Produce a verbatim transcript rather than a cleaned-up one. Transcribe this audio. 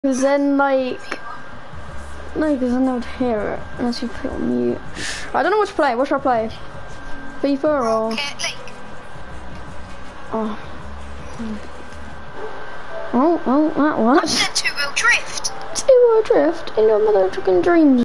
Because then, like, no, because then they would hear it unless you put it on mute. I don't know what to play. What should I play? FIFA or? Rocket League. Oh. Oh, oh, that what? I said two-wheel drift. Two-wheel drift in your mother chicken dreams.